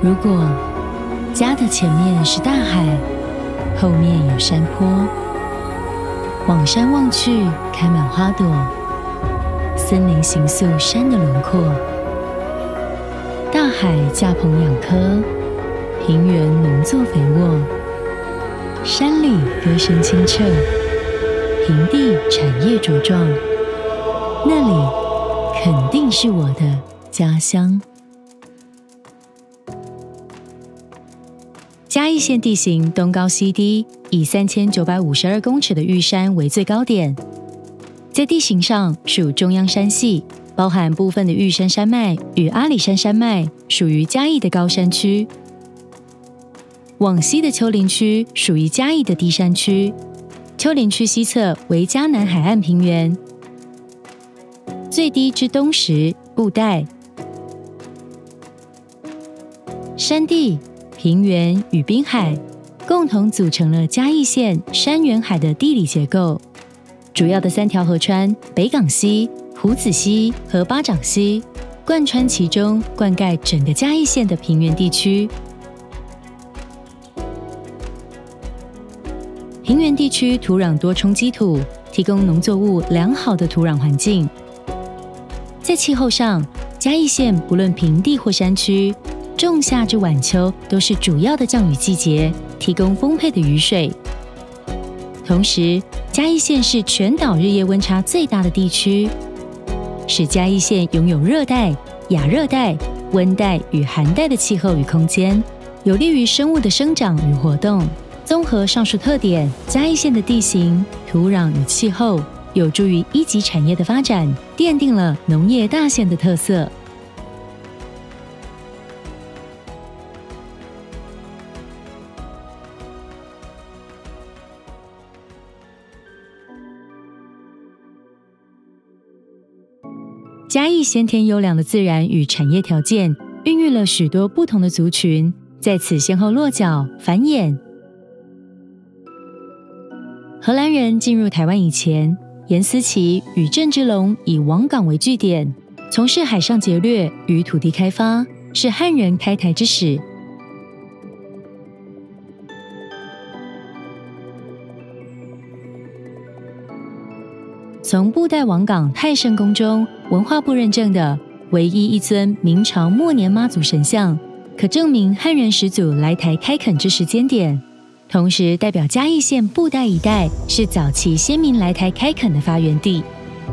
如果家的前面是大海，后面有山坡，往山望去，开满花朵，森林形塑山的轮廓，大海架棚养科，平原农作肥沃，山里歌声清澈，平地产业茁壮，那里肯定是我的家乡。嘉义县地形东高西低，以3952公尺的玉山为最高点，在地形上属中央山系，包含部分的玉山山脉与阿里山山脉，属于嘉义的高山区。往西的丘陵区属于嘉义的低山区，丘陵区西侧为嘉南海岸平原，最低之东时布袋。山地、平原与滨海共同组成了嘉义县山原海的地理结构。主要的3条河川北港溪、胡子溪和巴掌溪贯穿其中，灌溉整个嘉义县的平原地区。平原地区土壤多充积土，提供农作物良好的土壤环境。在气候上，嘉义县不论平地或山区，仲夏至晚秋都是主要的降雨季节，提供丰沛的雨水。同时，嘉义县是全岛日夜温差最大的地区，使嘉义县拥有热带、亚热带、温带与寒带的气候与空间，有利于生物的生长与活动。综合上述特点，嘉义县的地形、土壤与气候有助于一级产业的发展，奠定了农业大县的特色。嘉义先天优良的自然与产业条件，孕育了许多不同的族群，在此先后落脚繁衍。荷兰人进入台湾以前，颜思齐与郑芝龙以王港为据点，从事海上劫掠与土地开发，是汉人开台之始。从布袋王港太圣宫中文化部认证的唯一一尊明朝末年妈祖神像，可证明汉人始祖来台开垦之时间点，同时代表嘉义县布袋一带是早期先民来台开垦的发源地。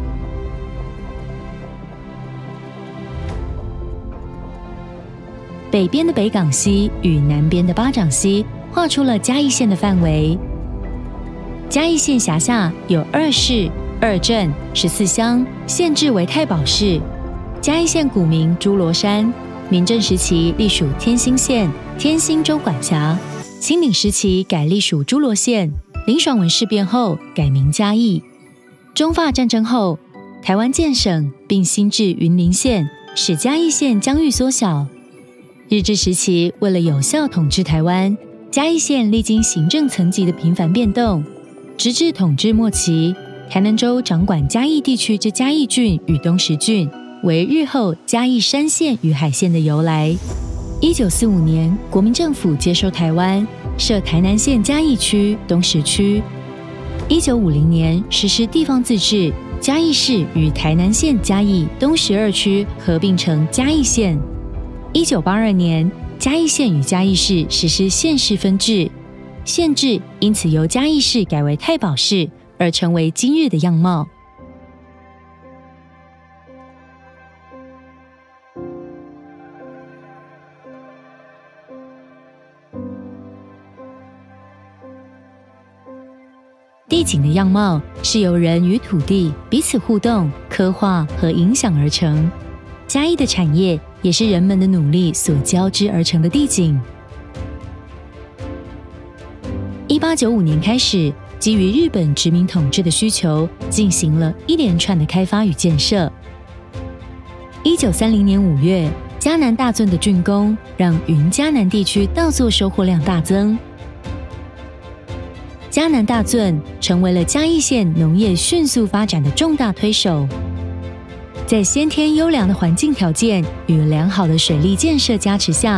北边的北港溪与南边的巴掌溪划出了嘉义县的范围。嘉义县辖下有2市、2镇、14乡，县治为太保市。嘉义县古名诸罗山，明郑时期隶属天兴县，天兴州管辖。清领时期改隶属诸罗县，林爽文事变后改名嘉义。中法战争后，台湾建省并新置云林县，使嘉义县疆域缩小。日治时期，为了有效统治台湾，嘉义县历经行政层级的频繁变动，直至统治末期，台南州掌管嘉义地区之嘉义郡与东石郡，为日后嘉义山县与海县的由来。1945年，国民政府接收台湾，设台南县嘉义区、东石区。1950年实施地方自治，嘉义市与台南县嘉义、东石2区合并成嘉义县。1982年，嘉义县与嘉义市实施县市分治，县治因此由嘉义市改为太保市，而成为今日的样貌。地景的样貌是由人与土地彼此互动、刻画和影响而成。嘉义的产业也是人们的努力所交织而成的地景。1895年开始，基于日本殖民统治的需求，进行了一连串的开发与建设。1930年5月，嘉南大圳的竣工，让云嘉南地区稻作收获量大增。嘉南大圳成为了嘉义县农业迅速发展的重大推手。在先天优良的环境条件与良好的水利建设加持下，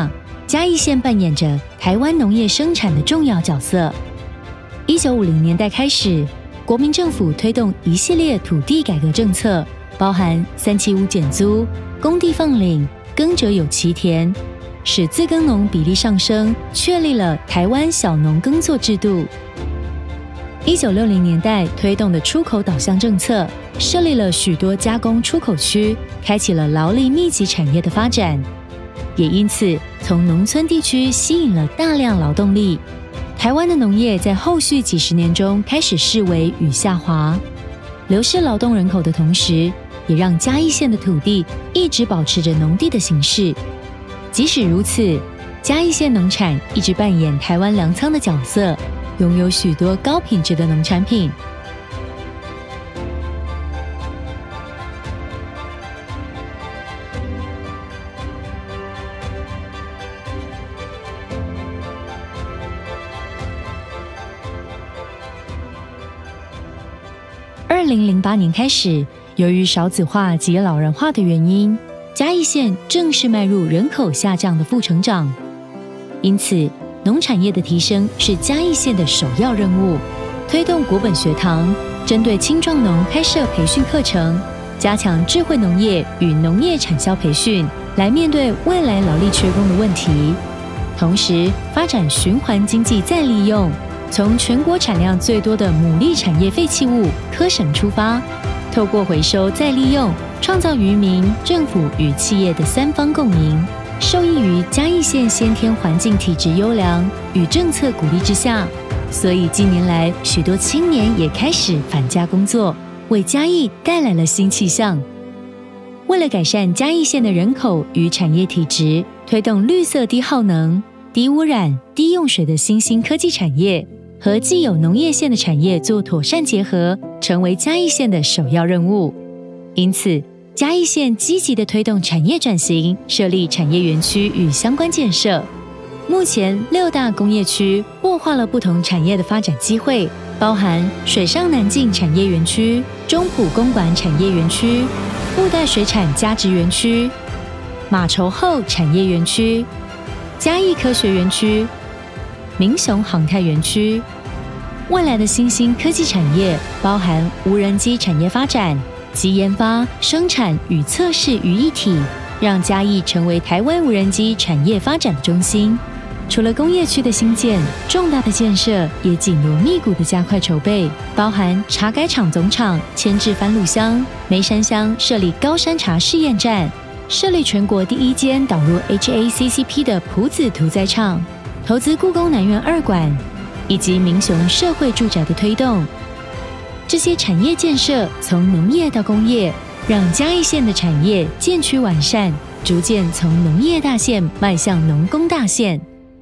嘉义县扮演着台湾农业生产的重要角色。1950年代开始，国民政府推动一系列土地改革政策，包含375减租、公地放领、耕者有其田，使自耕农比例上升，确立了台湾小农耕作制度。1960年代推动的出口导向政策，设立了许多加工出口区，开启了劳力密集产业的发展，也因此从农村地区吸引了大量劳动力。台湾的农业在后续几十年中开始式微与下滑，流失劳动人口的同时，也让嘉义县的土地一直保持着农地的形式。即使如此，嘉义县农产一直扮演台湾粮仓的角色，拥有许多高品质的农产品。2008年开始，由于少子化及老人化的原因，嘉义县正式迈入人口下降的负成长。因此，农产业的提升是嘉义县的首要任务。推动国本学堂，针对青壮农开设培训课程，加强智慧农业与农业产销培训，来面对未来劳力缺工的问题。同时，发展循环经济再利用，从全国产量最多的牡蛎产业废弃物科省出发，透过回收再利用，创造渔民、政府与企业的三方共赢。受益于嘉义县先天环境体质优良与政策鼓励之下，所以近年来许多青年也开始返家工作，为嘉义带来了新气象。为了改善嘉义县的人口与产业体质，推动绿色低耗能、低污染、低用水的新兴科技产业，和既有农业县的产业做妥善结合，成为嘉义县的首要任务。因此，嘉义县积极地推动产业转型，设立产业园区与相关建设。目前6大工业区擘画了不同产业的发展机会，包含水上南进产业园区、中埔公馆产业园区、布袋水产加值园区、马稠后产业园区、嘉义科学园区、民雄航太园区。未来的新兴科技产业包含无人机产业发展及研发、生产与测试于一体，让嘉义成为台湾无人机产业发展的中心。除了工业区的兴建，重大的建设也紧锣密鼓地加快筹备，包含茶改厂总厂迁至番路乡、梅山乡设立高山茶试验站，设立全国第1间导入 HACCP 的埔子屠宰场，投资故宫南院2馆，以及民雄社会住宅的推动。这些产业建设从农业到工业，让嘉义县的产业渐趋完善，逐渐从农业大县迈向农工大县。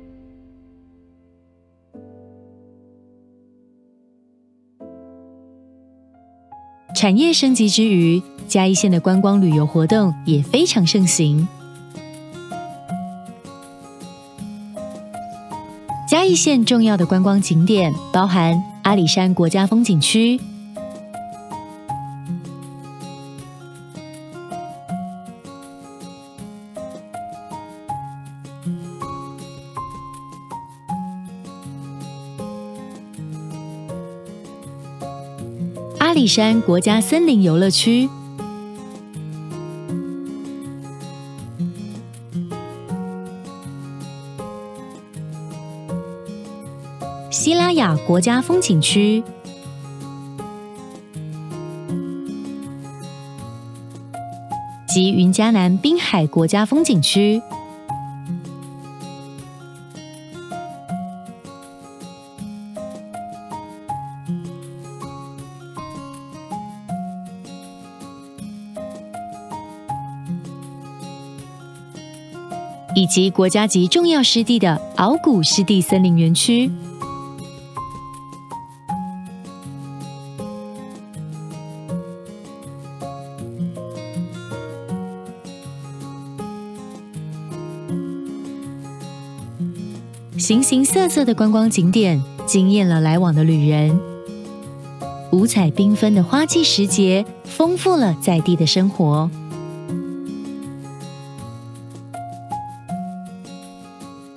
产业升级之余，嘉义县的观光旅游活动也非常盛行。嘉义县重要的观光景点包含阿里山国家风景区、阿里山国家森林游乐区、西拉雅国家风景区、及云嘉南滨海国家风景区。以及国家级重要湿地的鳌谷湿地森林园区。形形色色的观光景点惊艳了来往的旅人，五彩缤纷的花季时节丰富了在地的生活。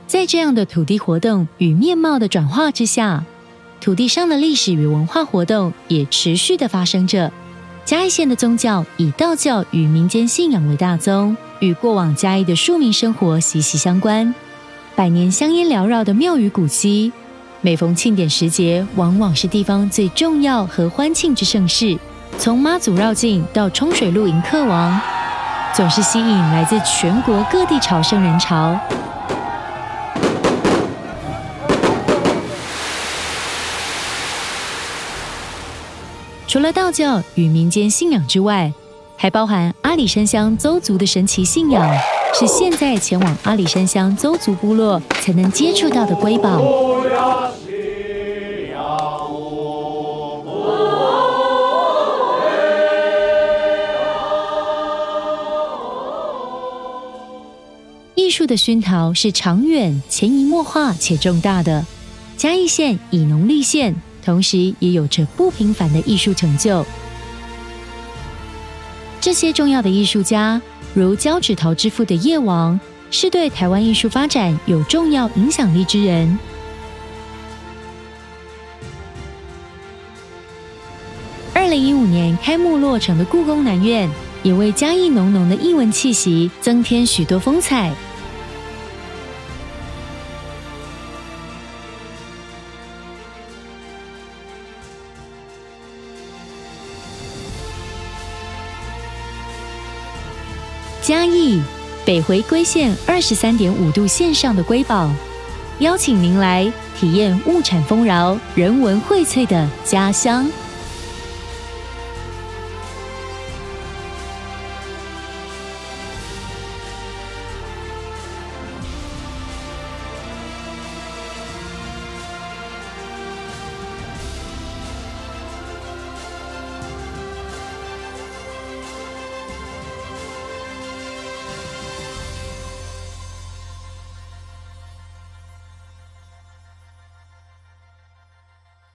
在这样的土地活动与面貌的转化之下，土地上的历史与文化活动也持续的发生着。嘉义县的宗教以道教与民间信仰为大宗，与过往嘉义的庶民生活息息相关。百年香烟缭绕的庙宇古迹，每逢庆典时节，往往是地方最重要和欢庆之盛事。从妈祖绕境到冲水露迎客王，总是吸引来自全国各地朝圣人潮。除了道教与民间信仰之外，还包含阿里山乡邹族的神奇信仰，是现在前往阿里山乡邹族部落才能接触到的瑰宝。艺术的熏陶是长远、潜移默化且重大的。嘉义县以农立县，同时也有着不平凡的艺术成就。这些重要的艺术家，如交趾陶之父的叶王，是对台湾艺术发展有重要影响力之人。2015年开幕落成的故宫南院，也为嘉义浓浓的艺文气息增添许多风采。嘉义北回归线23.5度线上的瑰宝，邀请您来体验物产丰饶、人文荟萃的家乡。